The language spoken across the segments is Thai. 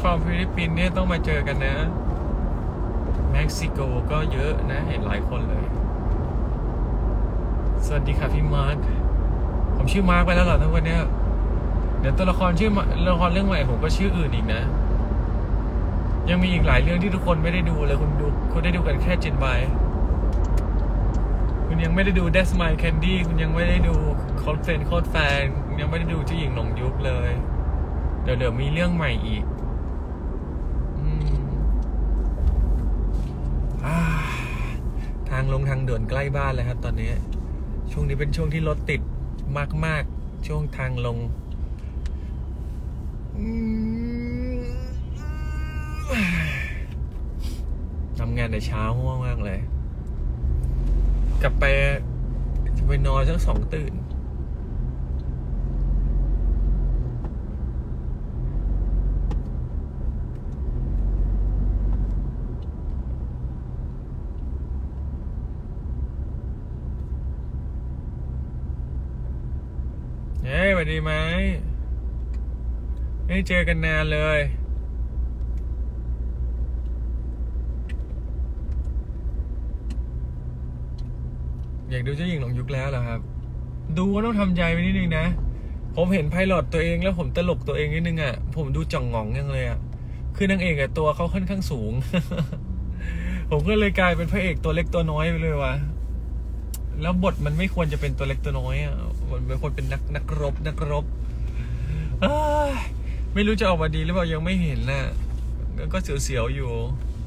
from ฟิลิปปินส์เนี่ยต้องมาเจอกันนะเม็กซิโกก็เยอะนะเห็นหลายคนเลยสวัสดีค่ะพี่มาร์คผมชื่อมาร์คไปแล้วเหรอทั้งวันเนี้ยเดี๋ยวตัวละครชื่อละครเรื่องใหม่ผมก็ชื่ออื่นอีกนะยังมีอีกหลายเรื่องที่ทุกคนไม่ได้ดูเลยคุณได้ดูกันแค่จินบายคุณยังไม่ได้ดู That's My Candy คุณยังไม่ได้ดูโคตรเฟรนด์โคตรแฟนคุณยังไม่ได้ดูเจ้าหญิงหลงยุคเลยเดี๋ยวมีเรื่องใหม่อีกทางลงทางด่วนใกล้บ้านเลยครับตอนนี้ช่วงนี้เป็นช่วงที่รถติดมากๆช่วงทางลงทำงานแต่เช้าง่วงมากเลยกลับไปจะไปนอนสัก2 ตื่นเฮ้ยสวัสดีไหมไม่ได้เจอกันนานเลยอยากดูเจ้าหญิงหลงยุคแล้วเหรอครับดูก็ต้องทำใจไว้นิดนึงนะผมเห็นไพลอตตัวเองแล้วผมตลกตัวเองนิดนึงอ่ะผมดูจ่องงองยังเลยอ่ะคือนางเอกตัวเขาค่อนข้างสูง ผมก็เลยกลายเป็นพระเอกตัวเล็กตัวน้อยไปเลยว่ะแล้วบทมันไม่ควรจะเป็นตัวเล็กตัวน้อยอ่ะมันเป็นคนเป็นนักรบไม่รู้จะออกมาดีหรือเปล่ายังไม่เห็นน่ะก็เสียวๆอยู่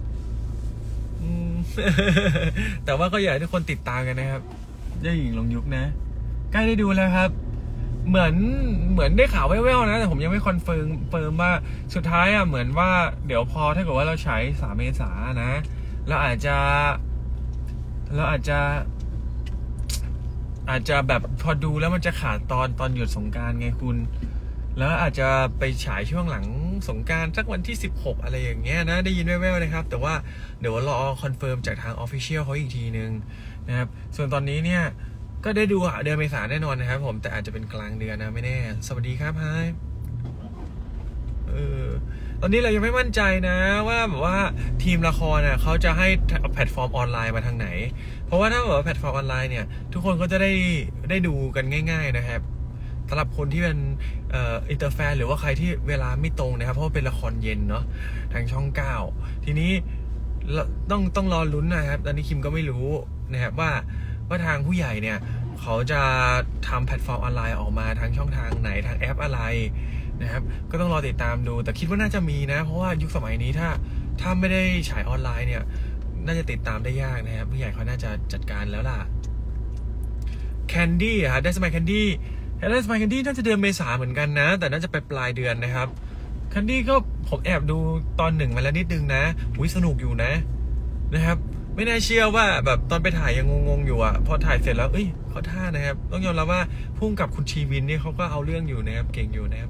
แต่ว่าก็อยากให้ทุกคนติดตามกันนะครับเจ้าหญิงหลงยุคนะใกล้ได้ดูแล้วครับเหมือนได้ข่าวแว่วๆนะแต่ผมยังไม่คอนเฟิร์มว่าสุดท้ายเหมือนว่าเดี๋ยวพอถ้าเกิดว่าเราใช้3 เมษายนนะเราอาจจะแบบพอดูแล้วมันจะขาดตอนหยุดสงกรานต์ไงคุณแล้วอาจจะไปฉายช่วงหลังสงกรานต์สักวันที่16อะไรอย่างเงี้ยนะได้ยินแว่วๆนะครับแต่ว่าเดี๋ยวรอคอนเฟิร์มจากทาง Official เขาอีกทีนึงนะครับส่วนตอนนี้เนี่ยก็ได้ดูเดือนเมษายนแน่นอนนะครับผมแต่อาจจะเป็นกลางเดือนนะไม่แน่สวัสดีครับไฮตอนนี้เรายังไม่มั่นใจนะว่าแบบว่าทีมละครเขาจะให้แพลตฟอร์มออนไลน์มาทางไหนเพราะว่าถ้าแบบว่าแพลตฟอร์มออนไลน์เนี่ยทุกคนก็จะได้ดูกันง่ายๆนะครับสำหรับคนที่เป็นอินเตอร์แฟนหรือว่าใครที่เวลาไม่ตรงนะครับเพราะว่าเป็นละครเย็นเนาะทางช่อง9ทีนี้ต้องรอลุ้นนะครับตอนนี้คิมก็ไม่รู้นะครับว่าทางผู้ใหญ่เนี่ยเขาจะทำแพลตฟอร์มออนไลน์ออกมาทางช่องทางไหนทางแอปอะไรนะครับก็ต้องรอติดตามดูแต่คิดว่าน่าจะมีนะเพราะว่ายุคสมัยนี้ถ้าไม่ได้ฉายออนไลน์เนี่ยน่าจะติดตามได้ยากนะครับผู้ใหญ่เขาน่าจะจัดการแล้วล่ะ Candy ได้สมัย Candy ได้สมัย Candy น่าจะเดือนเมษาเหมือนกันนะแต่น่าจะไปปลายเดือนนะครับ Candy ก็ผมแอบดูตอน1มาแล้วนิดนึงนะสนุกอยู่นะครับไม่น่าเชื่อว่าแบบตอนไปถ่ายยังงงอยู่อ่ะพอถ่ายเสร็จแล้วเขาท่านะครับต้องยอมรับว่าพุ่งกับคุณชีวินเนี่ยเขาก็เอาเรื่องอยู่นะครับเก่งอยู่นะครับ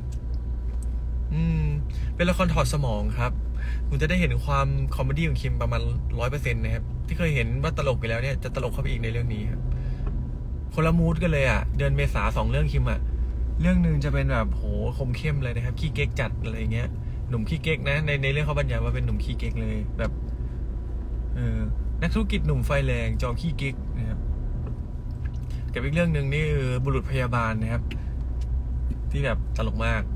เป็นละครถอดสมองครับคุณจะได้เห็นความคอมเมดี้ของคิมประมาณ 100% นะครับที่เคยเห็นว่าตลกไปแล้วเนี่ยจะตลกเข้าไปอีกในเรื่องนี้ครับคนละมูดกันเลยอ่ะเดือนเมษา2 เรื่องคิมอ่ะเรื่องนึงจะเป็นแบบโหคมเข้มเลยนะครับขี้เก๊กจัดอะไรเงี้ยหนุ่มขี้เก๊กนะในเรื่องเขาบรรยายว่าเป็นหนุ่มขี้เก๊กเลยแบบนักธุรกิจหนุ่มไฟแรงจอมขี้เก๊กนะครับกับอีกเรื่องนึงนี่บุรุษพยาบาลนะครับที่แบบตลกมาก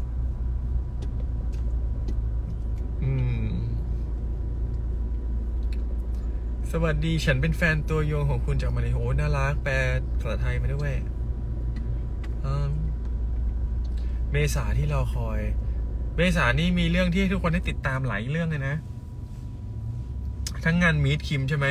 สวัสดีฉันเป็นแฟนตัวยงของคุณจากมาเลโอ้น่ารักแปลภาษาไทยมาด้วยเมษาที่เราคอยเมษานี่มีเรื่องที่ทุกคนได้ติดตามหลายเรื่องเลยนะทั้งงานมีทคิมใช่ไหม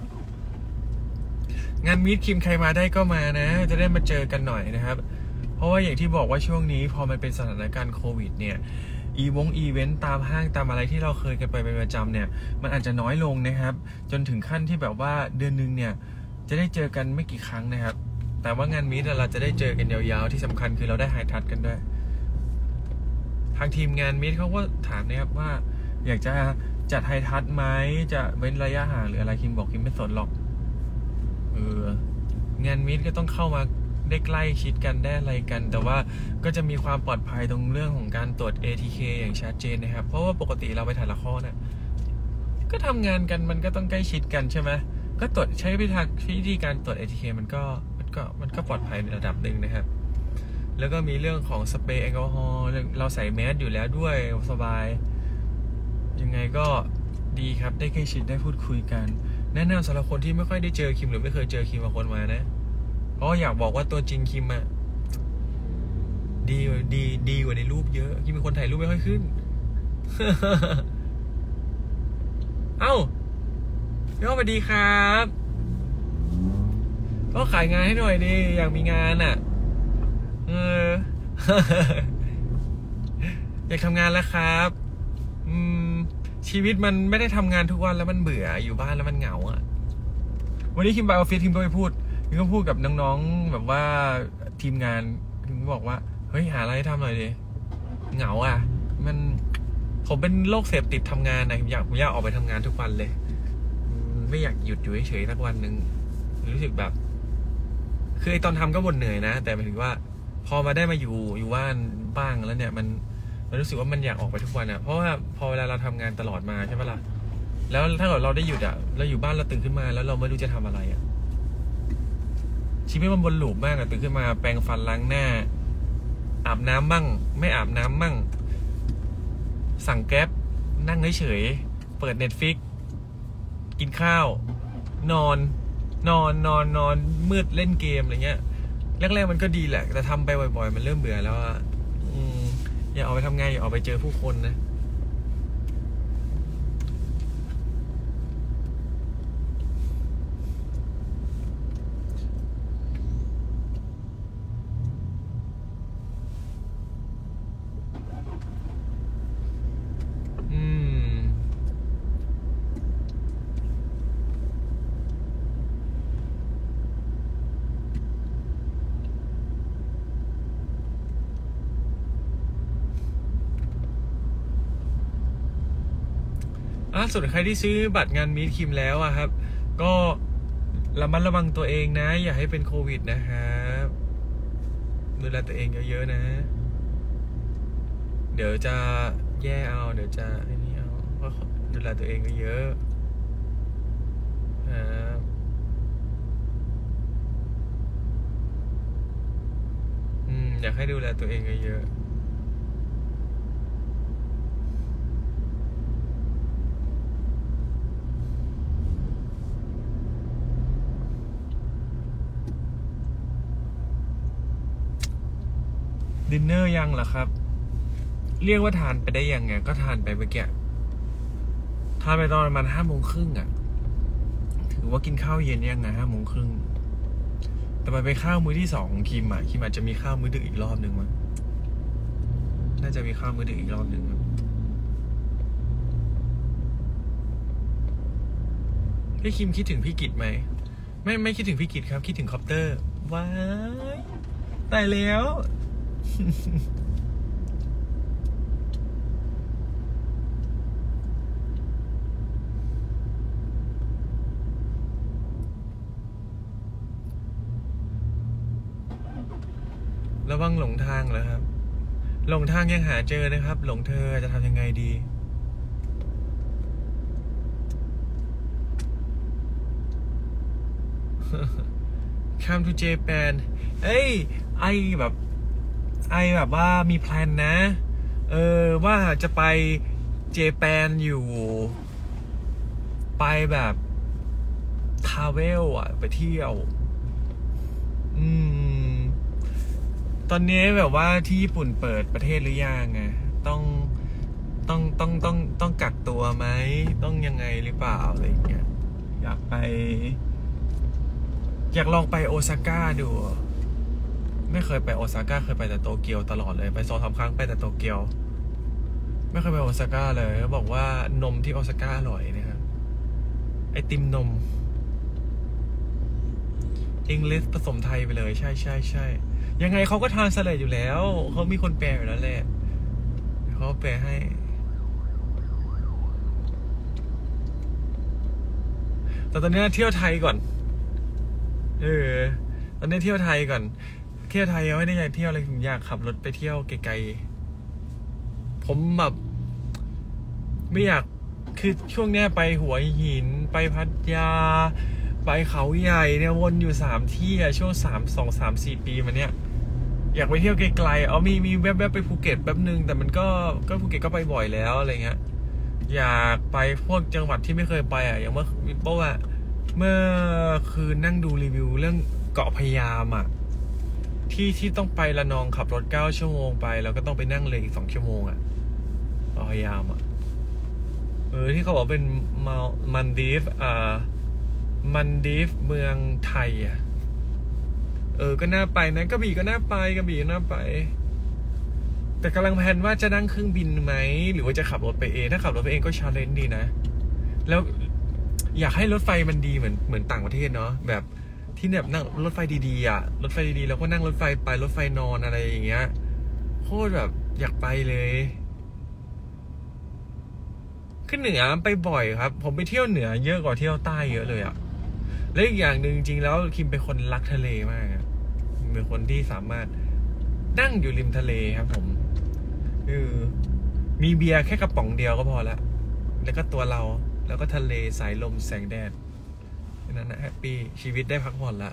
งานมีทคิมใครมาได้ก็มานะจะได้มาเจอกันหน่อยนะครับเพราะว่าอย่างที่บอกว่าช่วงนี้พอมันเป็นสถานการณ์โควิดเนี่ยอีเวนต์ตามห้างตามอะไรที่เราเคยกันไปเป็นประจำเนี่ยมันอาจจะน้อยลงนะครับจนถึงขั้นที่แบบว่าเดือนนึงเนี่ยจะได้เจอกันไม่กี่ครั้งนะครับแต่ว่างานมีทเราจะได้เจอกันยาวๆที่สำคัญคือเราได้ไฮทัชกันด้วยทางทีมงานมีทเขาก็ถามนะครับว่าอยากจะจัดไฮทัชไหมจะเว้นระยะห่างหรืออะไรคิมบอกคิมไม่สนหรอกงานมีทก็ต้องเข้ามาได้ใกล้ชิดกันได้อะไรกันแต่ว่าก็จะมีความปลอดภัยตรงเรื่องของการตรวจ ATK อย่างชัดเจนนะครับเพราะว่าปกติเราไปถ่ายละครเนี่ยก็ทำงานกันมันก็ต้องใกล้ชิดกันใช่ไหมก็ตรวจใช้วิธีการตรวจ ATK มันก็ปลอดภัยในระดับหนึ่งนะครับแล้วก็มีเรื่องของสเปรย์แอลกอฮอล์เราใส่แมสอยู่แล้วด้วยสบายยังไงก็ดีครับได้ใกล้ชิดได้พูดคุยกันแนะนำสำหรับคนที่ไม่ค่อยได้เจอคิมหรือไม่เคยเจอคิมบางคนมานะเพราะอยากบอกว่าตัวจริงคิมอะดีกว่าในรูปเยอะคิมเป็นคนถ่ายรูปไม่ค่อยขึ้น เอ้าพี่อ้อสวัสดีครับก็ขายงานให้หน่อยดิอยากมีงานอะอยากทำงานแล้วครับชีวิตมันไม่ได้ทำงานทุกวันแล้วมันเบื่ออยู่บ้านแล้วมันเหงาอ่ะวันนี้คิมไปออฟฟิศคิมก็ไปพูดคิมก็พูดกับน้องๆแบบว่าทีมงานคิมก็บอกว่าเฮ้ยหาอะไรให้ทำหน่อยดิเหงาอ่ะผมเป็นโรคเสพติดทำงานนะผมอยากออกไปทำงานทุกวันเลยไม่อยากหยุดอยู่เฉยๆสักวันหนึ่งรู้สึกแบบคือไอตอนทำก็บ่นเหนื่อยนะแต่หมายถึงว่าพอมาได้มาอยู่บ้างแล้วเนี่ยมันรู้สึกว่ามันอยากออกไปทุกวันอ่ะเพราะว่าพอเวลาเราทำงานตลอดมาใช่ไหมล่ะแล้วถ้าเกิดเราได้หยุดอ่ะเราอยู่บ้านเราตื่นขึ้นมาแล้วเราไม่รู้จะทำอะไรอ่ะชีวิตมันวนลูปมากอ่ะตื่นขึ้นมาแปรงฟันล้างหน้าอาบน้ำบ้างไม่อาบน้ำบ้างสั่งแก๊ปนั่งเฉยๆเปิด Netflix กินข้าวนอนมืดเล่นเกมอะไรเงี้ยแรกๆมันก็ดีแหละแต่ทำไปบ่อยๆมันเริ่มเบื่อแล้วอ่ะอย่าออกไปทำงานอย่าออกไปเจอผู้คนนะส่วนใครที่ซื้อบัตรงานมีทคิมแล้วอะครับก็ระมัดระวังตัวเองนะอย่าให้เป็นโควิดนะครับดูแลตัวเองเยอะๆนะเดี๋ยวจะแย่เอาเดี๋ยวจะไอ้นี่เอาก็ดูแลตัวเองเยอะครับอยากให้ดูแลตัวเองเยอะดินเนอร์ยังเหรอครับเรียกว่าทานไปได้ยังไงก็ทานไปเมื่อกี้ทานไปตอนประมาณ5:30อ่ะถือว่ากินข้าวเย็นยังไง5:30แต่มันเป็นข้าวมื้อที่2ของคิมอ่ะคิมอาจจะมีข้าวมื้อดึกอีกรอบนึงมั้งน่าจะมีข้าวมื้อดึกอีกรอบนึงพี่คิมคิดถึงพี่กิตไหมไม่คิดถึงพี่กิตครับคิดถึงคอปเตอร์ว้ายตายแล้วระวังหลงทางเหรอครับหลงทางยังหาเจอนะครับหลงเธอจะทำยังไงดี Come to Japan เอ้ยไอแบบว่ามีแพลนนะว่าจะไปเจแปนอยู่ไปแบบทราเวลอ่ะไปเที่ยวตอนนี้แบบว่าที่ญี่ปุ่นเปิดประเทศหรือยังไงต้องกักตัวไหมต้องยังไงหรือเปล่าอะไรอย่างเงี้ยอยากลองไปโอซาก้าดูไม่เคยไปโอซาก้าเคยไปแต่โตเกียวตลอดเลยไป2-3 ครั้งไปแต่โตเกียวไม่เคยไปโอซาก้าเลยเขาบอกว่านมที่โอซาก้าอร่อยนะครับไอติมนมอังกฤษผสมไทยไปเลยใช่ยังไงเขาก็ทานสลัดอยู่แล้วเขามีคนแปลอยู่แล้วแหละเขาแปลให้แต่ตอนนี้เที่ยวไทยก่อนตอนนี้เที่ยวไทยก่อนที่ยวไทยยังไม่ได้อยากเที่ยวเลยผมอยากขับรถไปเที่ยวไกลๆผมแบบไม่อยากคือช่วงเนี้ยไปหัวหินไปพัทยาไปเขาใหญ่เนี่ยวนอยู่3 ที่อะช่วง2-3-4 ปีมาเนี้ยอยากไปเที่ยวไกลๆมีแวบๆไปภูเก็ตแป๊บนึงแต่มันก็ภูเก็ตก็ไปบ่อยแล้วอะไรเงี้ยอยากไปพวกจังหวัดที่ไม่เคยไปอ่ะอย่างเมื่อคืนนั่งดูรีวิวเรื่องเกาะพะยามอ่ะที่ต้องไประนองขับรถ9 ชั่วโมงไปแล้วก็ต้องไปนั่งเลยอีก2 ชั่วโมงอ่ะเกาะพะยามอ่ะที่เขาบอกเป็นมันดีฟเมืองไทยอ่ะก็น่าไปนะกระบี่ก็น่าไปแต่กำลังแพลนว่าจะนั่งเครื่องบินไหมหรือว่าจะขับรถไปเองถ้าขับรถไปเองก็ชาเลนจ์ดีนะแล้วอยากให้รถไฟมันดีเหมือนต่างประเทศเนาะแบบที่แบบนั่งรถไฟดีๆอ่ะรถไฟดีๆแล้วก็นั่งรถไฟไปรถไฟนอนอะไรอย่างเงี้ยโคตรแบบอยากไปเลยขึ้นเหนือไปบ่อยครับผมไปเที่ยวเหนือเยอะกว่าเที่ยวใต้เยอะเลยอ่ะและอีกอย่างหนึ่งจริงๆแล้วคิมเป็นคนรักทะเลมากเป็นคนที่สามารถนั่งอยู่ริมทะเลครับผมมีเบียร์แค่กระป๋องเดียวก็พอละแล้วก็ตัวเราแล้วก็ทะเลสายลมแสงแดดนั่นนะแฮปปี้ชีวิตได้พักผ่อนละ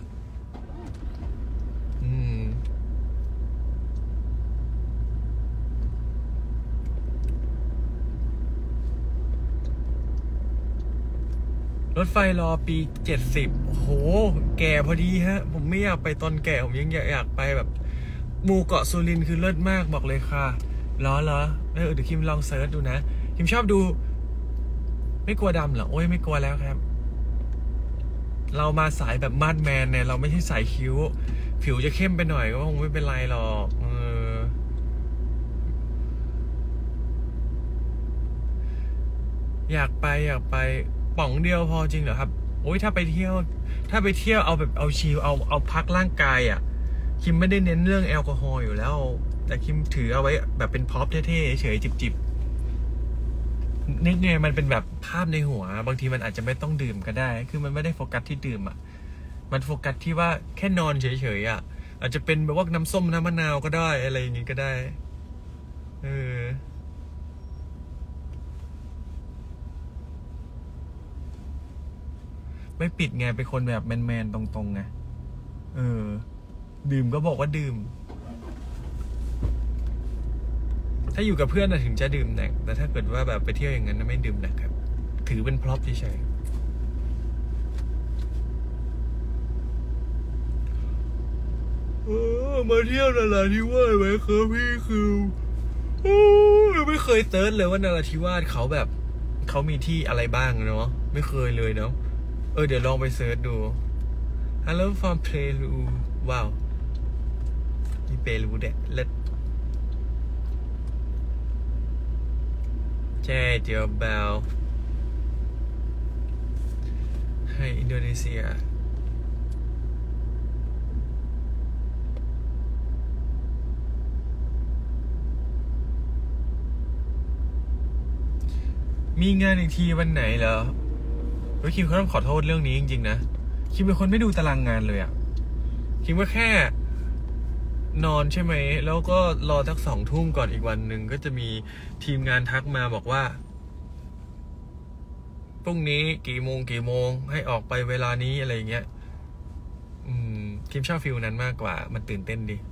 รถไฟรอปี70โอ้โหแก่พอดีฮะผมไม่อยากไปตอนแก่ผมยังอยากไปแบบหมู่เกาะสุรินทร์คือเลิศมากบอกเลยค่ะเหรอเดี๋ยวคิมลองเซิร์ชดูนะคิมชอบดูไม่กลัวดำเหรอโอ้ยไม่กลัวแล้วครับเรามาสายแบบมาดแมนเนี่ยเราไม่ใช่สายคิ้วผิวจะเข้มไปหน่อยก็คงไม่เป็นไรหรอกอยากไปป๋องเดียวพอจริงเหรอครับโอ้ยถ้าไปเที่ยวเอาแบบเอาชิลเอาพักร่างกายอ่ะคิมไม่ได้เน้นเรื่องแอลกอฮอล์อยู่แล้วแต่คิมถือเอาไว้แบบเป็นพ็อปเท่ๆเฉยจิบนี่ไงมันเป็นแบบภาพในหัวบางทีมันอาจจะไม่ต้องดื่มก็ได้คือมันไม่ได้โฟกัสที่ดื่มอ่ะมันโฟกัสที่ว่าแค่นอนเฉยๆอ่ะอาจจะเป็นแบบว่าน้ำส้มน้ำมะนาวก็ได้อะไรอย่างงี้ก็ได้ไม่ปิดไงเป็นคนแบบแมนๆตรงๆไงดื่มก็บอกว่าดื่มถ้าอยู่กับเพื่อนถึงจะดื่มหนักแต่ถ้าเกิดว่าแบบไปเที่ยวอย่างนั้นไม่ดื่มหนักครับถือเป็นพร็อพเฉยๆมาเที่ยวนราธิวาสไหมครับพี่คือไม่เคยเซิร์ชเลยว่านราธิวาสเขาแบบเขามีที่อะไรบ้างเนาะไม่เคยเลยเนาะเดี๋ยวลองไปเซิร์ชดู Hello from Peru ว้าวมีเปรูเด็ดเล็ดแจ้เจียวเบลให้อินโดนีเซียมีงานอีกทีวันไหนเหรอคิมเขาต้องขอโทษเรื่องนี้จริงๆนะคิมเป็นคนไม่ดูตารางงานเลยอะคิมก็แค่นอนใช่ไหมแล้วก็รอสัก2 ทุ่มก่อนอีกวันหนึ่งก็จะมีทีมงานทักมาบอกว่าพรุ่งนี้กี่โมงให้ออกไปเวลานี้อะไรเงี้ยคิมชอบฟิลนั้นมากกว่ามันตื่นเต้นดิ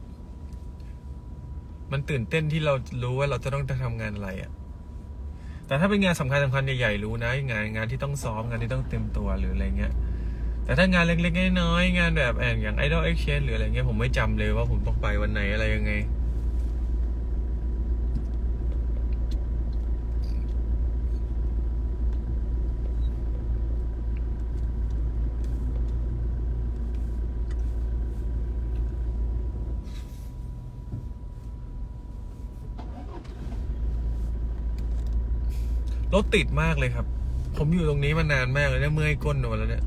มันตื่นเต้นที่เรารู้ว่าเราจะต้องทำงานอะไรอะแต่ถ้าเป็นงานสำคัญใหญ่ๆรู้นะงานที่ต้องซ้อมงานที่ต้องเต็มตัวหรืออะไรเงี้ยแต่ถ้างานเล็กๆน้อยๆงานแบบอย่าง Idol Exchange หรืออะไรเงี้ยผมไม่จำเลยว่าผมต้องไปวันไหนอะไรยังไงรถติดมากเลยครับผมอยู่ตรงนี้มานานมากเลยเนี่ยเมื่อยก้นหมดแล้วเนี่ย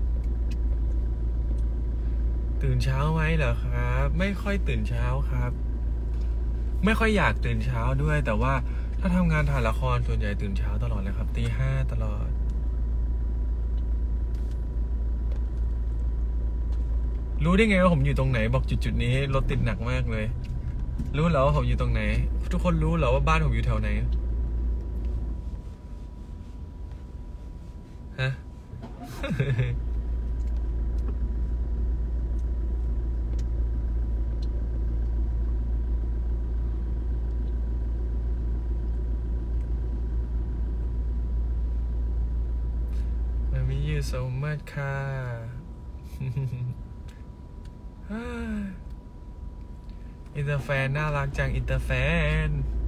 ตื่นเช้าไหมเหรอครับไม่ค่อยตื่นเช้าครับไม่ค่อยอยากตื่นเช้าด้วยแต่ว่าถ้าทำงานถ่ายละครส่วนใหญ่ตื่นเช้าตลอดเลยครับตี 5ตลอดรู้ได้ไงว่าผมอยู่ตรงไหนบอกจุดนี้รถติดหนักมากเลยรู้เหรอว่าผมอยู่ตรงไหนทุกคนรู้เหรอว่าบ้านผมอยู่แถวไหนฮะ I miss you so much ค่ะอินเตอร์แฟนน่ารักจังอินเตอร์แฟน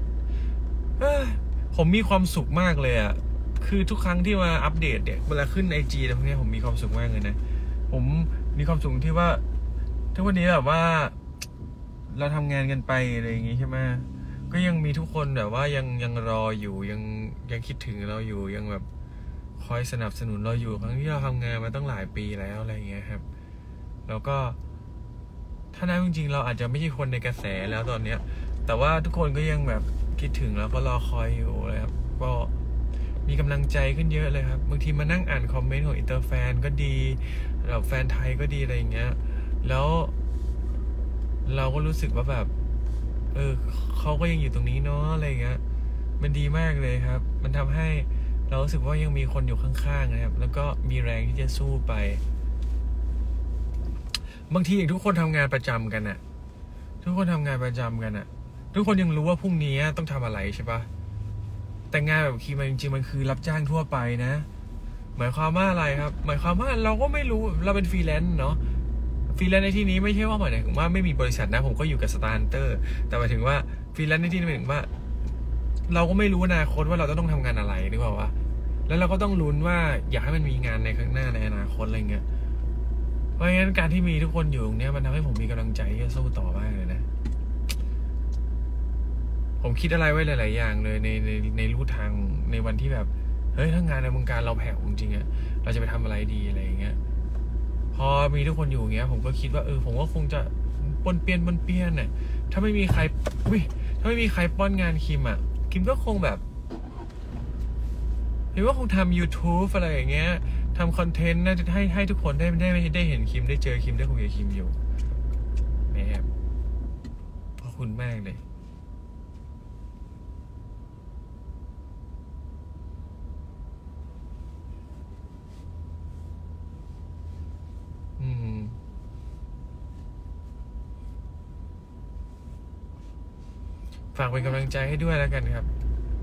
ผมมีความสุขมากเลยอ่ะคือทุกครั้งที่มาอัปเดตเนี่ยเวลาขึ้น IG อะไรพวกนี้ผมมีความสุขมากเลยนะผมมีความสุขที่ว่าทุกวันนี้แบบว่าเราทำงานกันไปอะไรอย่างงี้ใช่ไหมก็ยังมีทุกคนแบบว่ายังรออยู่ยังคิดถึงเราอยู่ยังแบบคอยสนับสนุนเราอยู่ครั้งที่เราทำงานมาตั้งหลายปีแล้วอะไรอย่างเงี้ยครับแล้วก็ถ้านั้นจริงๆเราอาจจะไม่ใช่คนในกระแสแล้วตอนเนี้ยแต่ว่าทุกคนก็ยังแบบคิดถึงแล้วก็รอคอยอยู่เลยครับก็มีกำลังใจขึ้นเยอะเลยครับบางทีมานั่งอ่านคอมเมนต์ของอินเตอร์แฟนก็ดีแบบแฟนไทยก็ดีอะไรอย่างเงี้ยแล้วเราก็รู้สึกว่าแบบเขาก็ยังอยู่ตรงนี้เนาะอะไรอย่างเงี้ยมันดีมากเลยครับมันทำให้เรารู้สึกว่ายังมีคนอยู่ข้างๆนะครับแล้วก็มีแรงที่จะสู้ไปบางทีทุกคนทำงานประจำกันอะทุกคนทำงานประจำกันอะทุกคนยังรู้ว่าพรุ่งนี้ต้องทำอะไรใช่ปะแต่งานแบบคีมันจริงๆมันคือรับจ้างทั่วไปนะหมายความว่าอะไรครับหมายความว่าเราก็ไม่รู้เราเป็นฟรีแลนซ์เนาะฟรีแลนซ์ในที่นี้ไม่ใช่ว่าหมายถึงว่าไม่มีบริษัทนะผมก็อยู่กับสตาร์เตอร์แต่หมายถึงว่าฟรีแลนซ์ในที่นี้หมายถึงว่าเราก็ไม่รู้อนาคตว่าเราจะต้องทำงานอะไรนึกออกปะแล้วเราก็ต้องลุ้นว่าอยากให้มันมีงานในข้างหน้าในอนาคตอะไรเงี้ยเพราะงั้นการที่มีทุกคนอยู่ตรงนี้มันทำให้ผมมีกำลังใจที่จะสู้ต่อมากเลยนะผมคิดอะไรไว้หลายๆอย่างเลยในรูทางในวันที่แบบเฮ้ยถ้างานในวงการเราแผ่วจริงๆอะเราจะไปทำอะไรดีอะไรอย่างเงี้ยพอมีทุกคนอยู่อย่างเงี้ยผมก็คิดว่าผมก็คงจะปนเปี้ยนเนี่ยถ้าไม่มีใครป้อนงานคิมอะคิมก็คงแบบเห็นว่าคงทำ YouTube อะไรอย่างเงี้ยทำคอนเทนต์น่าจะให้ทุกคนได้เห็นคิมได้เจอคิมได้คุยกับคิมอยู่นะครับขอบคุณมากเลยฝากเป็นกำลังใจให้ด้วยแล้วกันครับ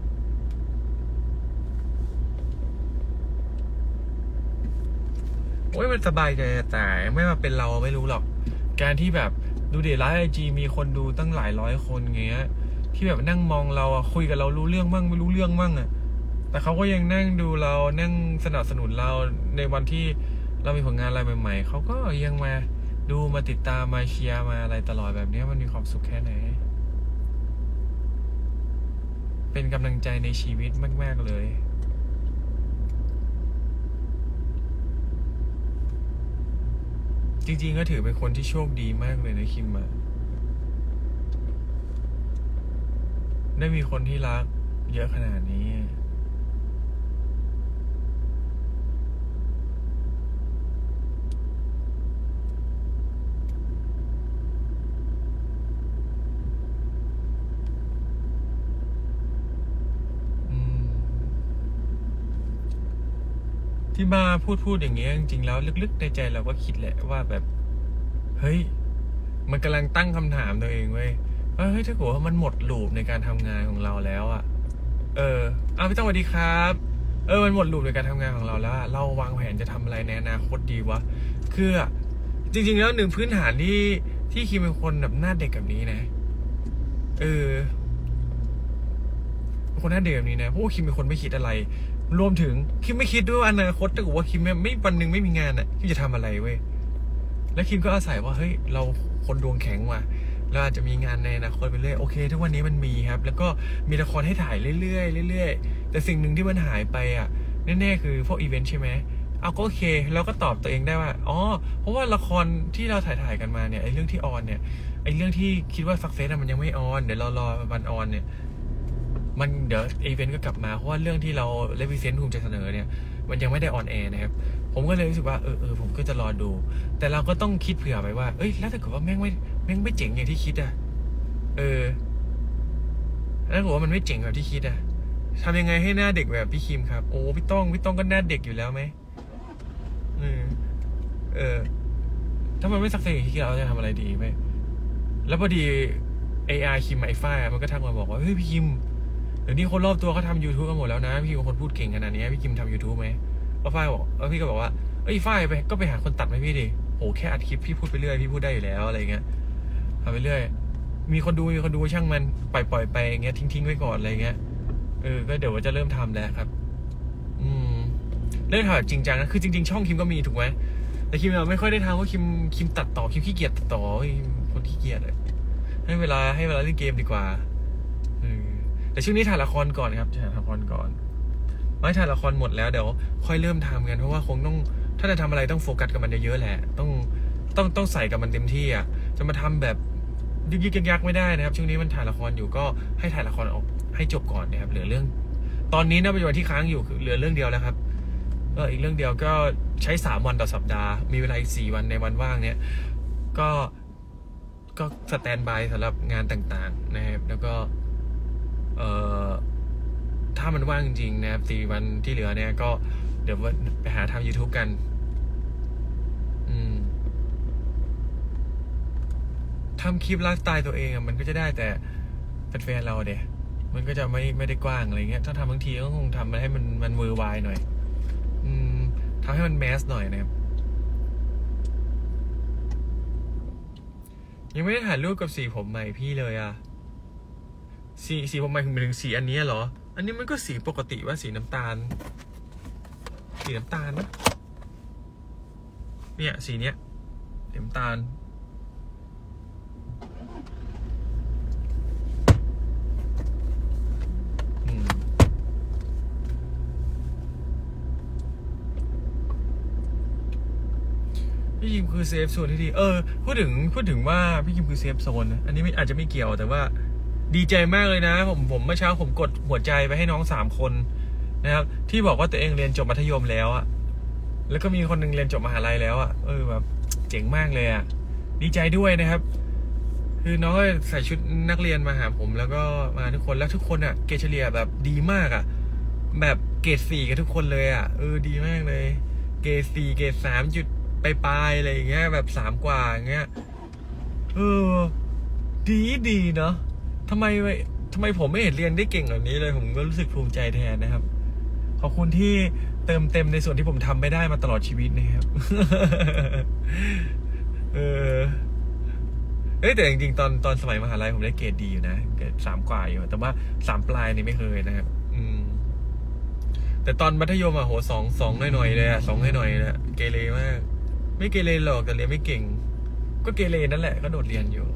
โอ้ยมันสบายใจแต่ไม่มาเป็นเราไม่รู้หรอกการที่แบบดูเดทไลฟ์IGมีคนดูตั้งหลายร้อยคนเงี้ยที่แบบนั่งมองเราคุยกับเรารู้เรื่องมั่งไม่รู้เรื่องมั่งแต่เขาก็ยังนั่งดูเรานั่งสนับสนุนเราในวันที่เรามีผลงานอะไรใหม่ๆเขาก็ยังมาดูมาติดตามมาเชียร์มาอะไรตลอดแบบนี้มันมีความสุขแค่ไหนเป็นกำลังใจในชีวิตมากๆเลยจริงๆก็ถือเป็นคนที่โชคดีมากเลยนะคิมได้มีคนที่รักเยอะขนาดนี้ที่มาพูดอย่างเงี้ยจริงๆแล้วลึกๆในใจเราก็คิดแหละว่าแบบเฮ้ยมันกำลังตั้งคำถามตัวเองเว้ยว่าเฮ้ยถ้าเกิดว่ามันหมดลูปในการทำงานของเราแล้วพี่ต้องสวัสดีครับมันหมดลูปในการทำงานของเราแล้วเราวางแผนจะทำอะไรในอนาคตดีวะคือจริงๆแล้วหนึ่งพื้นฐานที่คิมเป็นคนแบบหน้าเด็กแบบนี้นะเป็นคนหน้าเด็กแบบนี้นะเพราะว่าคิมเป็นคนไม่คิดอะไรรวมถึงคิมไม่คิดด้วยว่าอนาคตถ้าเกิดว่าคิมไม่วันหนึ่งไม่มีงานคิมจะทำอะไรเว้ยแล้วคิมก็อาศัยว่าเฮ้ยเราคนดวงแข็งว่ะเราอาจจะมีงานในอนาคตไปเรื่อยโอเคทุกวันนี้มันมีครับแล้วก็มีละครให้ถ่ายเรื่อยๆแต่สิ่งหนึ่งที่มันหายไปแน่ๆคือพวกอีเวนต์ใช่ไหมเอาก็โอเคเราก็ตอบตัวเองได้ว่าเพราะว่าละครที่เราถ่ายกันมาเนี่ยไอ้เรื่องที่ออนเนี่ยไอ้เรื่องที่คิดว่าสักเซสมันยังไม่ออนเดี๋ยวเรารอวันออนเนี่ยมันเดี๋ยวอีเวนต์ก็กลับมาเพราะว่าเรื่องที่เราเลวิเซนต์ภูมิจะเสนอเนี่ยมันยังไม่ได้ออนแอร์นะครับผมก็เลยรู้สึกว่าผมก็จะรอดูแต่เราก็ต้องคิดเผื่อไปว่าแล้วถ้าเกิดว่าแม่งไม่เจ๋งอย่างที่คิดแล้วถ้าเกิดว่ามันไม่เจ๋งแบบที่คิดทำยังไงให้หน้าเด็กแบบพี่คิมครับโอ้พี่ต้องก็หน้าเด็กอยู่แล้วไหมถ้ามันไม่สักเซสที่เราจะทำอะไรดีไหมแล้วพอดีAR คิมไอฟ้ามันก็ทักมาบอกว่าเฮ้ยพี่คิมเดี๋ยวนี้คนรอบตัวเขาทำ YouTube กันหมดแล้วนะพี่เป็นคนพูดเก่งขนาดนี้พี่คิมทำ YouTube ไหมฝ้ายบอกพี่ก็บอกว่าฝ้ายไปหาคนตัดไหมพี่ดิโหแค่อัดคลิปพี่พูดไปเรื่อยพี่พูดได้อยู่แล้วอะไรเงี้ยทำไปเรื่อยมีคนดูช่างมันปล่อยไปอย่างเงี้ยทิ้งไว้ก่อนอะไรเงี้ยก็เดี๋ยวว่าจะเริ่มทำแล้วครับเริ่มทำแบบจริงจังนะคือจริงๆช่องคิมก็มีถูกไหมแต่คิมไม่ค่อยได้ทำเพราะคิมตัดต่อคิมขี้เกียจตัดต่อคนขี้เกียจให้เวลาเล่นเกมดีกว่าแต่ช่วงนี้ถ่ายละครก่อนครับถ่ายละครก่อนไม่ถ่ายละครหมดแล้วเดี๋ยวค่อยเริ่มทำกันเพราะว่าคงต้องถ้าจะทำอะไรต้องโฟกัสกับมันเยอะๆแหละต้องใส่กับมันเต็มที่จะมาทำแบบยึกยักไม่ได้นะครับช่วงนี้มันถ่ายละครอยู่ก็ให้ถ่ายละครออกให้จบก่อนนะครับเหลือเรื่องตอนนี้ปัจจุบันที่ค้างอยู่เหลือเรื่องเดียวแล้วครับอีกเรื่องเดียวก็ใช้3 วันต่อสัปดาห์มีเวลาอีก4 วันในวันว่างเนี่ยก็สแตนบายสำหรับงานต่างๆนะครับแล้วก็ถ้ามันว่างจริงๆนะครับ4 วันที่เหลือเนี่ยก็เดี๋ยวไปหาทำ YouTube กันทำคลิปไลฟ์สไตล์ตัวเองมันก็จะได้แต่แฟนเราเดี๋ยมันก็จะไม่ได้กว้างอะไรเงี้ยถ้าทำบางทีก็คงทำให้มันเวอร์ไวหน่อยทำให้มันแมสหน่อยนะครับยังไม่ได้ถ่ายรูปกับสีผมใหม่พี่เลยสีผมใหม่ถึงสีอันนี้เหรออันนี้มันก็สีปกติว่าสีน้ำตาลนะเนี่ยสีเนี้ยน้ำตาลพี่คิมคือเซฟโซนที่ดีพูดถึงว่าพี่คิมคือเซฟโซนอันนี้อาจจะไม่เกี่ยวแต่ว่าดีใจมากเลยนะผมเมื่อเช้าผมกดหัวใจไปให้น้อง3 คนนะครับที่บอกว่าตัวเองเรียนจบมัธยมแล้วแล้วก็มีคนนึงเรียนจบมหาลัยแล้วแบบเจ๋งมากเลยดีใจด้วยนะครับคือน้องก็ใส่ชุดนักเรียนมาหาผมแล้วก็มาทุกคนแล้วทุกคนเกรดเฉลี่ยแบบดีมากแบบเกรด4กันทุกคนเลยดีมากเลยเกรด4เกรด3จุดไปอะไรอย่างเงี้ยแบบ3 กว่าอย่างเงี้ยดีเนาะทำไมผมไม่เห็นเรียนได้เก่งแบบนี้เลยผมก็รู้สึกภูมิใจแทนนะครับขอบคุณที่เติมเต็มในส่วนที่ผมทำไม่ได้มาตลอดชีวิตนะครับแต่จริงๆตอนสมัยมหาลัยผมได้เกรดดีอยู่นะเกรด3 กว่าอยู่แต่ว่า3 ปลายนี่ไม่เคยนะครับแต่ตอนมัธยมโห2หน่อยเลย2หน่อยเลยเกเรมากไม่เกเรหรอกแต่เรียนไม่เก่งก็เกเรนั่นแหละก็โดดเรียนอยู่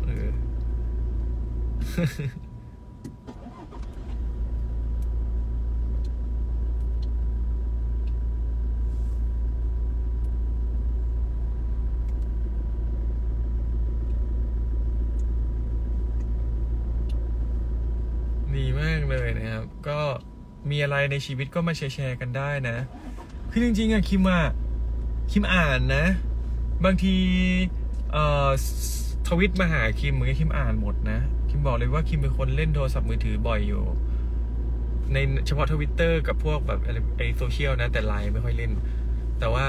ดีมากเลยนะครับก็มีอะไรในชีวิตก็มาแชร์กันได้นะคือจริงๆคิมอ่านนะบางทีทวิตมาหาคิมเหมือนคิมอ่านหมดนะคิมบอกเลยว่าคิมเป็นคนเล่นโทรศัพท์มือถือบ่อยอยู่ในเฉพาะ Twitter กับพวกแบบไอโซเชียลนะแต่ไลน์ไม่ค่อยเล่นแต่ว่า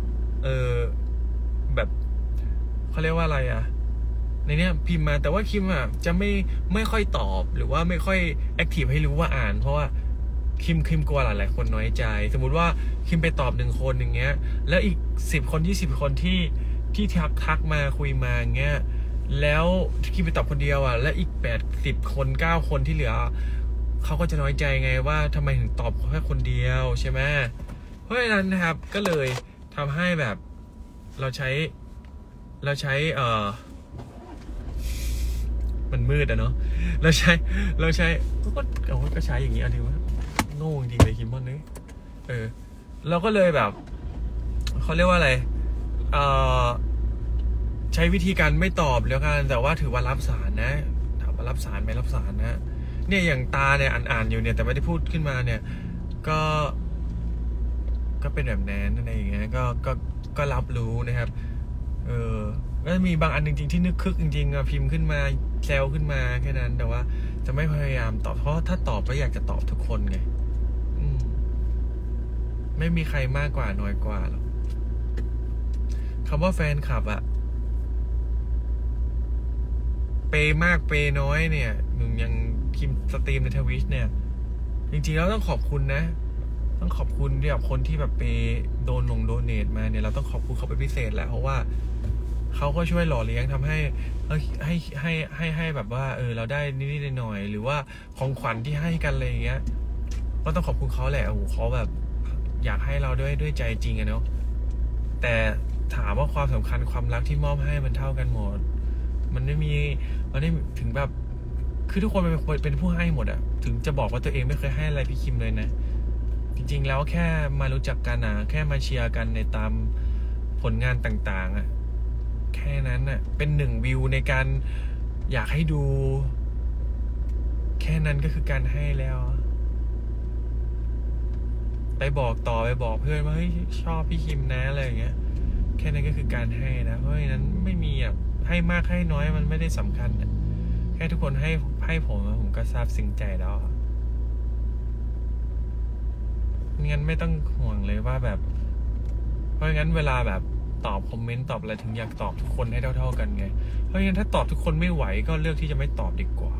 แบบเขาเรียกว่าอะไรในเนี้ยพิมพ์มาแต่ว่าคิมจะไม่ค่อยตอบหรือว่าไม่ค่อยแอคทีฟให้รู้ว่าอ่านเพราะว่าคิมกลัวหลายๆคนน้อยใจสมมุติว่าคิมไปตอบ1 คนอย่างเงี้ยแล้วอีก10 คน20 คนที่ทักมาคุยมาอย่างเงี้ยแล้วคิมไปตอบคนเดียวและอีก80 คน9 คนที่เหลือเขาก็จะน้อยใจไงว่าทำไมถึงตอบแค่คนเดียวใช่ไหมเพราะฉะนั้นนะครับก็เลยทำให้แบบเราใช้มันมืดเนาะเราใช้ก็ใช้อย่างนี้ถือว่าโง่จริงเลยคิมมอนนี่เราก็เลยแบบเขาเรียกว่าอะไรใช้วิธีการไม่ตอบแล้วกันแต่ว่าถือว่ารับสารนะถามว่ารับสารไหมรับสารนะเนี่ยอย่างตาเนี่ยอ่านอยู่เนี่ยแต่ไม่ได้พูดขึ้นมาเนี่ยก็เป็นแบบนั้นอะไรอย่างเงี้ยก็รับรู้นะครับก็มีบางอันจริงๆที่นึกคึกจริงๆพิมพ์ขึ้นมาแซวขึ้นมาแค่นั้นแต่ว่าจะไม่พยายามตอบเพราะถ้าตอบก็อยากจะตอบทุกคนไงไม่มีใครมากกว่าน้อยกว่าหรอกคำว่าแฟนคลับอะเปมากเปน้อยเนี่ยยังพิมพ์สตรีมในทวิชเนี่ยจริงๆแล้วต้องขอบคุณนะต้องขอบคุณที่แบบคนที่แบบเปโดเนทมาเนี่ยเราต้องขอบคุณเขาเป็นพิเศษแหละเพราะว่าเขาก็ช่วยหล่อเลี้ยงทำให้แบบว่าเราได้นิดๆหน่อยๆหรือว่าของขวัญที่ให้กันอะไรอย่างเงี้ยก็ต้องขอบคุณเขาแหละโอ้โหเขาแบบอยากให้เราด้วยใจจริงอะเนาะแต่ถามว่าความสำคัญความรักที่มอบให้มันเท่ากันหมดมันไม่ถึงแบบคือทุกคนเป็นผู้ให้หมดอะถึงจะบอกว่าตัวเองไม่เคยให้อะไรพี่คิมเลยนะจริงๆแล้วแค่มารู้จักกันนะแค่มาเชียร์กันในตามผลงานต่างๆอะแค่นั้นอะเป็น1 วิวในการอยากให้ดูแค่นั้นก็คือการให้แล้วไปบอกต่อไปบอกเพื่อนว่าเฮ้ยชอบพี่คิมนะอะไรอย่างเงี้ยแค่นั้นก็คือการให้นะเพราะฉะนั้นไม่มีแบบให้มากให้น้อยมันไม่ได้สำคัญแค่ทุกคนให้ผมก็ซาบซึ้งใจแล้วงั้นไม่ต้องห่วงเลยว่าแบบเพราะงั้นเวลาแบบตอบคอมเมนต์ตอบอะไรถึงอยากตอบทุกคนให้เท่ากันไงเพราะงั้นถ้าตอบทุกคนไม่ไหวก็เลือกที่จะไม่ตอบดีกว่า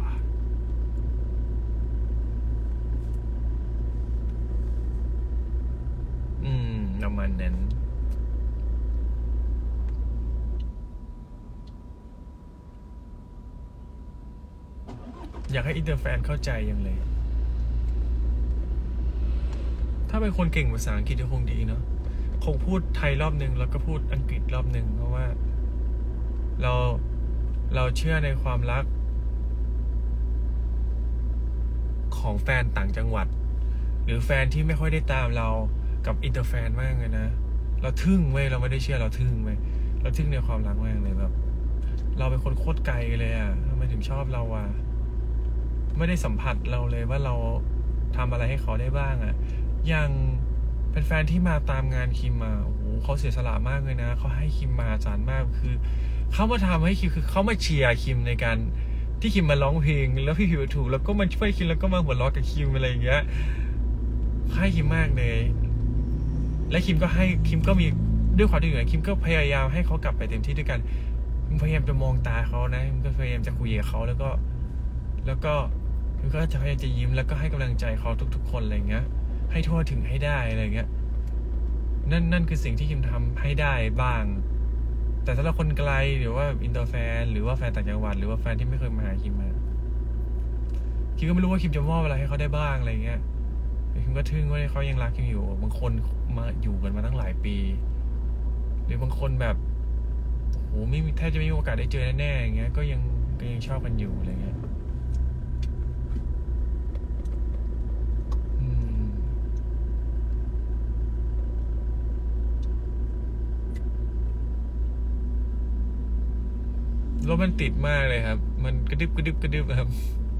ประมาณนั้นอยากให้อินเตอร์แฟนเข้าใจยังเลยถ้าเป็นคนเก่งภาษาอังกฤษก็คงดีเนาะคงพูดไทยรอบนึงแล้วก็พูดอังกฤษรอบนึงเพราะว่าเราเชื่อในความรักของแฟนต่างจังหวัดหรือแฟนที่ไม่ค่อยได้ตามเรากับอินเตอร์แฟนมากเลยนะเราทึ่งเว้ยเราไม่ได้เชื่อเราทึ่งเว้ยเราทึ่งในความรักมากเลยแบบเราเป็นคนโคตรไกลเลยอ่ะทำไมถึงชอบเราอ่ะไม่ได้สัมผัสเราเลยว่าเราทำอะไรให้เขาได้บ้างอ่ะอย่างเป็นแฟนที่มาตามงานคิมมาโอ้โหเขาเสียสละมากเลยนะเขาให้คิมมาจานมากคือเขามาทำให้คิมคือเขามาเชียร์คิมในการที่คิมมาร้องเพลงแล้วพี่ผิวถูกแล้วก็มาช่วยคิมแล้วก็มาหัวเราะกับคิมอะไรอย่างเงี้ยให้คิมมากเลยและคิมก็มีด้วยความที่อยู่คิมก็พยายามให้เขากลับไปเต็มที่ด้วยกันพยายามจะมองตาเขานะคิมก็พยายามจะคุยกับเขาแล้วก็จะพยายามจะยิ้มแล้วก็ให้กำลังใจเขาทุกๆคนอะไรเงี้ยให้ทั่วถึงให้ได้อะไรเงี้ยนั่นคือสิ่งที่คิมทำให้ได้บ้างแต่สำหรับคนไกลหรือว่าอินเตอร์แฟนหรือว่าแฟนต่างจังหวัดหรือว่าแฟนที่ไม่เคยมาหาคิมก็ไม่รู้ว่าคิมจะมอบอะไรให้เขาได้บ้างอะไรเงี้ยคิมก็ทึ่งว่าเขายังรักคิมอยู่บางคนมาอยู่กันมาตั้งหลายปีหรือบางคนแบบโหไม่มีแทบจะไม่มีโอกาสได้เจอแน่ๆอย่างเงี้ยก็ยังชอบกันอยู่อะไรเงี้ยรถมันติดมากเลยครับมันกระดึบครับ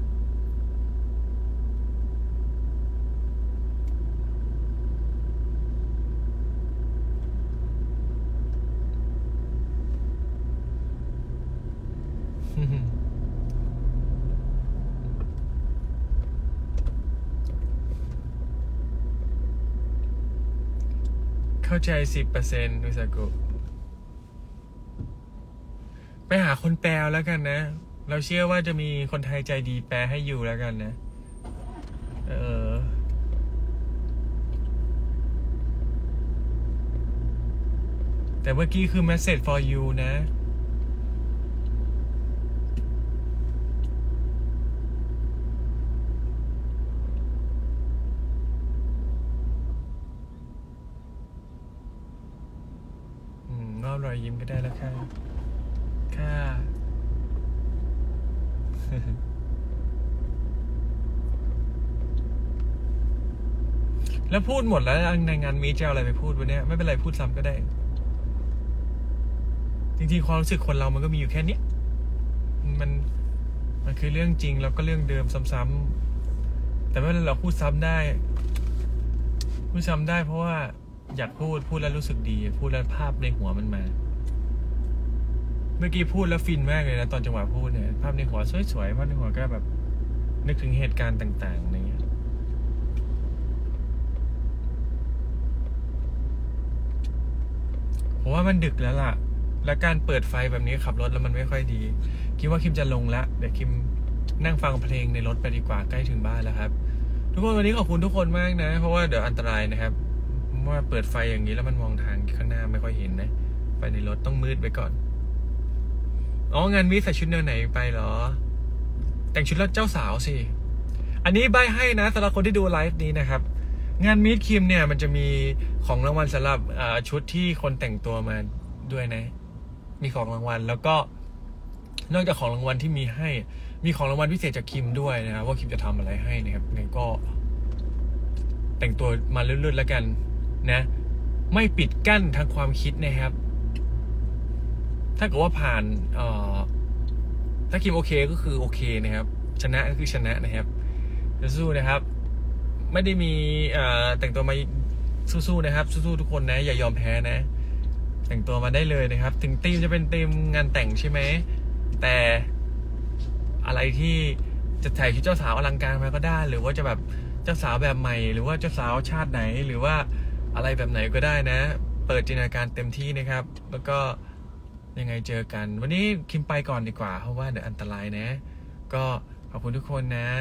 เข้าใจ 10% อุซากุไปหาคนแปลแล้วกันนะเราเชื่อว่าจะมีคนไทยใจดีแปลให้อยู่แล้วกันนะแต่เมื่อกี้คือ message for you นะงอบรอยยิ้มก็ได้แล้วค่ะแล้วพูดหมดแล้วในงานมีจะเอาอะไรไปพูดวันนี้ไม่เป็นไรพูดซ้ำก็ได้จริงๆความรู้สึกคนเรามันก็มีอยู่แค่นี้มันมันคือเรื่องจริงแล้วก็เรื่องเดิมซ้ำๆแต่ไม่เป็นไรเราพูดซ้ำได้เพราะว่าอยากพูดแล้วรู้สึกดีพูดแล้วภาพในหัวมันมาเมื่อกี้พูดแล้วฟินมากเลยนะตอนจังหวะพูดเนี่ยภาพในหัวสวยๆภาพในหัวก็แบบนึกถึงเหตุการณ์ต่างๆอะไรเงี้ยผมว่ามันดึกแล้วล่ะและการเปิดไฟแบบนี้ขับรถแล้วมันไม่ค่อยดีคิดว่าคิมจะลงละเดี๋ยวคิมนั่งฟังเพลงในรถไปดีกว่าใกล้ถึงบ้านแล้วครับทุกคนวันนี้ขอบคุณทุกคนมากนะเพราะว่าเดี๋ยวอันตรายนะครับว่าเปิดไฟอย่างนี้แล้วมันมองทางข้างหน้าไม่ค่อยเห็นนะไฟในรถต้องมืดไปก่อนอ๋องานมีใส่ชุดแนวไหนไปเหรอแต่งชุดแล้วเจ้าสาวสิอันนี้ใบให้นะสำหรับคนที่ดูไลฟ์นี้นะครับงานมีดคิมเนี่ยมันจะมีของรางวัลสำหรับชุดที่คนแต่งตัวมาด้วยนะมีของรางวัลแล้วก็นอกจากของรางวัลที่มีให้มีของรางวัลพิเศษจากคิมด้วยนะครับว่าคิมจะทำอะไรให้นะครับงั้นก็แต่งตัวมาเลื่อนๆแล้วกันนะไม่ปิดกั้นทางความคิดนะครับถ้าเกิดว่าผ่านถ้าคิมโอเคก็คือโอเคนะครับชนะก็คือชนะนะครับจะสู้นะครับไม่ได้มีแต่งตัวมาสู้ๆนะครับสู้ๆทุกคนนะอย่ายอมแพ้นะแต่งตัวมาได้เลยนะครับถึงธีมจะเป็นธีมงานแต่งใช่ไหมแต่อะไรที่จะใส่ชุดเจ้าสาวอลังการมาก็ได้หรือว่าจะแบบเจ้าสาวแบบใหม่หรือว่าเจ้าสาวชาติไหนหรือว่าอะไรแบบไหนก็ได้นะเปิดจินตนาการเต็มที่นะครับแล้วก็ยังไงเจอกันวันนี้คิมไปก่อนดีกว่าเพราะว่าเดี๋ยวอันตรายนะก็ขอบคุณทุกคนนะ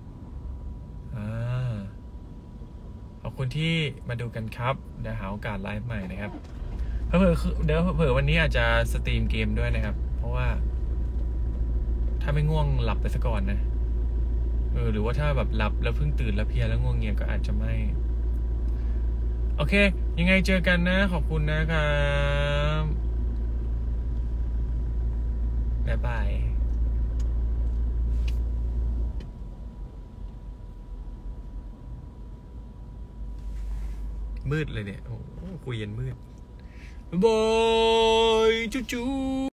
ขอบคุณที่มาดูกันครับเดี๋ยวหาโอกาสไลฟ์ใหม่นะครับเผื่อวันนี้อาจจะสตรีมเกมด้วยนะครับเพราะว่าถ้าไม่ง่วงหลับไปซะก่อนนะหรือว่าถ้าแบบหลับแล้วเพิ่งตื่นแล้วเพลียแล้วง่วงเงียก็อาจจะไม่โอเคยังไงเจอกันนะขอบคุณนะครับบ๊ายบายมืดเลยเนี่ยโอ้คุยยันมืดบายจู